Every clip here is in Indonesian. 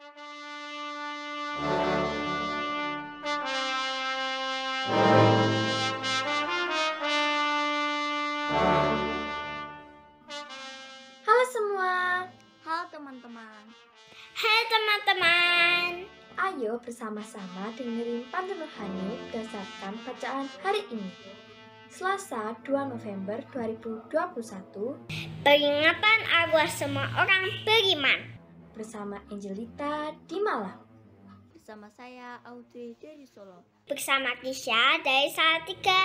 Halo semua, Halo teman-teman. Hai teman-teman. ayo bersama-sama dengerin pantun rohani berdasarkan bacaan hari ini. Selasa 2 November 2021 Peringatan agar semua orang beriman. bersama Angelita di Malang. Bersama saya Audrey dari Solo. Bersama Kisha dari Salatiga.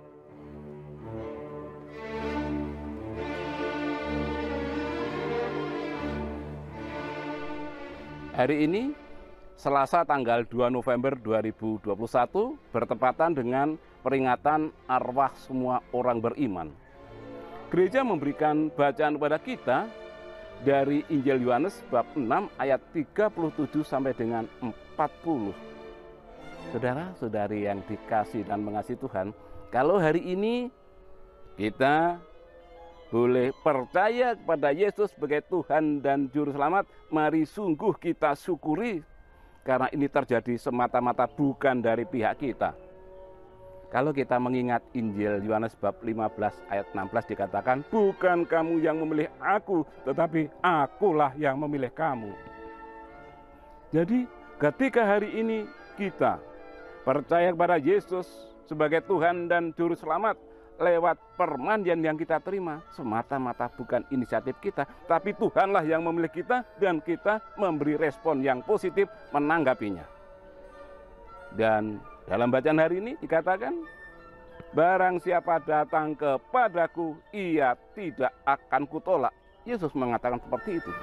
Hari ini, Selasa tanggal 2 November 2021, bertepatan dengan peringatan arwah semua orang beriman. Gereja memberikan bacaan kepada kita dari Injil Yohanes bab 6 ayat 37 sampai dengan 40. Saudara-saudari yang dikasih dan mengasihi Tuhan, kalau hari ini kita boleh percaya kepada Yesus sebagai Tuhan dan Juru Selamat, mari sungguh kita syukuri karena ini terjadi semata-mata bukan dari pihak kita. Kalau kita mengingat Injil Yohanes bab 15 ayat 16 dikatakan, bukan kamu yang memilih aku, tetapi akulah yang memilih kamu. Jadi ketika hari ini kita percaya kepada Yesus sebagai Tuhan dan Juru Selamat, lewat permandian yang kita terima, semata-mata bukan inisiatif kita, tapi Tuhanlah yang memilih kita dan kita memberi respon yang positif menanggapinya. Dan dalam bacaan hari ini dikatakan, barang siapa datang kepadaku, ia tidak akan kutolak. Yesus mengatakan seperti itu.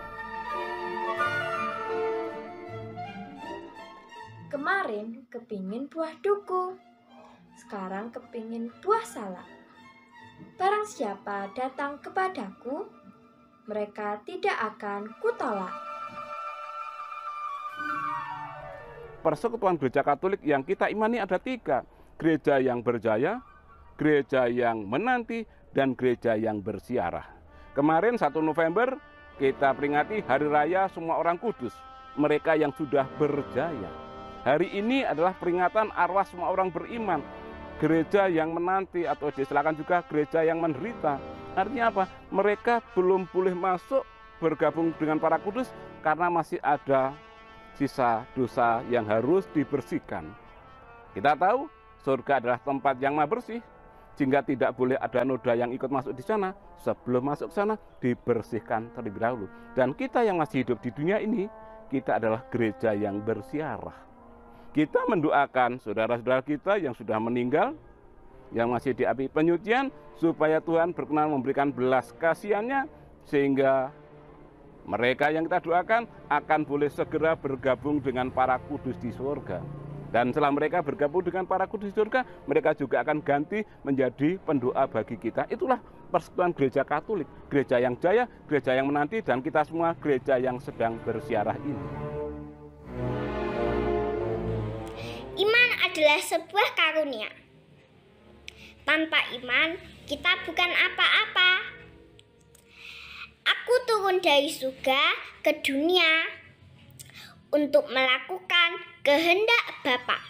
Kemarin kepingin buah duku, sekarang kepingin buah salak. Barang siapa datang kepadaku, mereka tidak akan kutolak. Persekutuan Gereja Katolik yang kita imani ada 3. Gereja yang berjaya, gereja yang menanti, dan gereja yang bersiarah. Kemarin 1 November kita peringati Hari Raya Semua Orang Kudus, mereka yang sudah berjaya. Hari ini adalah peringatan arwah semua orang beriman, gereja yang menanti atau diistilahkan juga gereja yang menderita. Artinya apa? Mereka belum boleh masuk bergabung dengan para kudus karena masih ada sisa dosa yang harus dibersihkan. Kita tahu surga adalah tempat yang maha bersih, sehingga tidak boleh ada noda yang ikut masuk di sana. Sebelum masuk ke sana dibersihkan terlebih dahulu. Dan kita yang masih hidup di dunia ini, kita adalah gereja yang bersiarah. Kita mendoakan saudara-saudara kita yang sudah meninggal, yang masih di api penyucian, supaya Tuhan berkenan memberikan belas kasihannya, sehingga mereka yang kita doakan akan boleh segera bergabung dengan para kudus di surga. Dan setelah mereka bergabung dengan para kudus di surga, mereka juga akan ganti menjadi pendoa bagi kita. Itulah persekutuan Gereja Katolik, gereja yang jaya, gereja yang menanti, dan kita semua gereja yang sedang bersiarah ini. Iman adalah sebuah karunia. Tanpa iman, kita bukan apa-apa. Aku turun dari surga ke dunia untuk melakukan kehendak Bapa.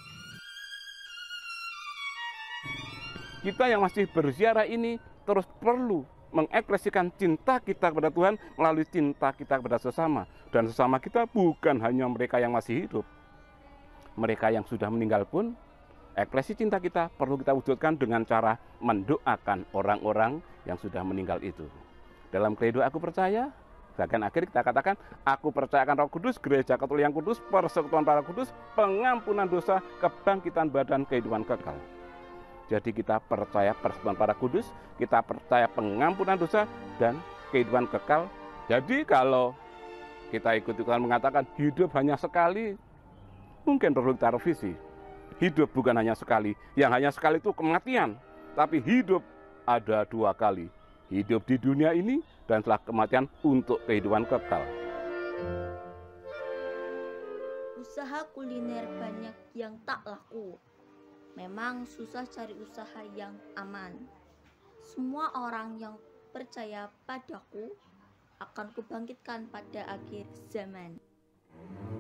Kita yang masih berziarah ini terus perlu mengekspresikan cinta kita kepada Tuhan melalui cinta kita kepada sesama. Dan sesama kita bukan hanya mereka yang masih hidup. Mereka yang sudah meninggal pun, ekspresi cinta kita perlu kita wujudkan dengan cara mendoakan orang-orang yang sudah meninggal itu. Dalam kredo aku percaya, bagian akhir kita katakan, aku percayakan Roh Kudus, Gereja Katolik yang kudus, persekutuan para kudus, pengampunan dosa, kebangkitan badan, kehidupan kekal. Jadi kita percaya persekutuan para kudus, kita percaya pengampunan dosa dan kehidupan kekal. Jadi kalau kita ikut-ikutan mengatakan hidup hanya sekali, mungkin perlu kita revisi. Hidup bukan hanya sekali, yang hanya sekali itu kematian, tapi hidup ada 2 kali. Hidup di dunia ini dan setelah kematian untuk kehidupan kekal. Usaha kuliner banyak yang tak laku. Memang susah cari usaha yang aman. Semua orang yang percaya padaku akan kubangkitkan pada akhir zaman.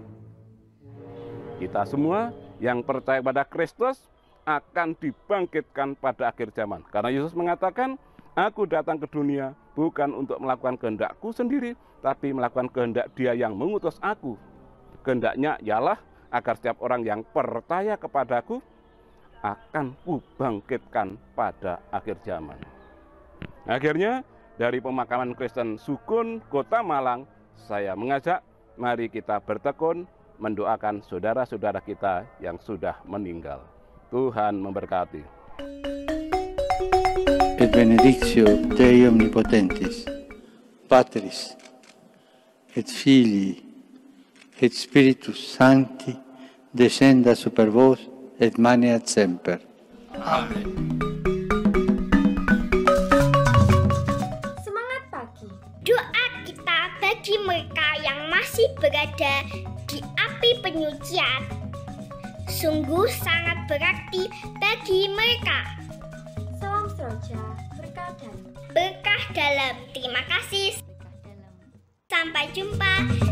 Kita semua yang percaya pada Kristus akan dibangkitkan pada akhir zaman. Karena Yesus mengatakan, aku datang ke dunia bukan untuk melakukan kehendakku sendiri, tapi melakukan kehendak Dia yang mengutus aku. Kehendaknya ialah agar setiap orang yang percaya kepadaku akan kubangkitkan pada akhir zaman. Akhirnya, dari pemakaman Kristen Sukun, Kota Malang, saya mengajak, mari kita bertekun mendoakan saudara-saudara kita yang sudah meninggal. Tuhan memberkati. Et benedictio Dei omnipotentis, Patris, et Filii, et Spiritus Sancti, descenda super vos, et maneat semper. Amen. Semangat pagi. Doa kita bagi mereka yang masih berada di api penyucian sungguh sangat berarti bagi mereka. Salam Seroja, Berkah dalam. Terima kasih. Sampai jumpa.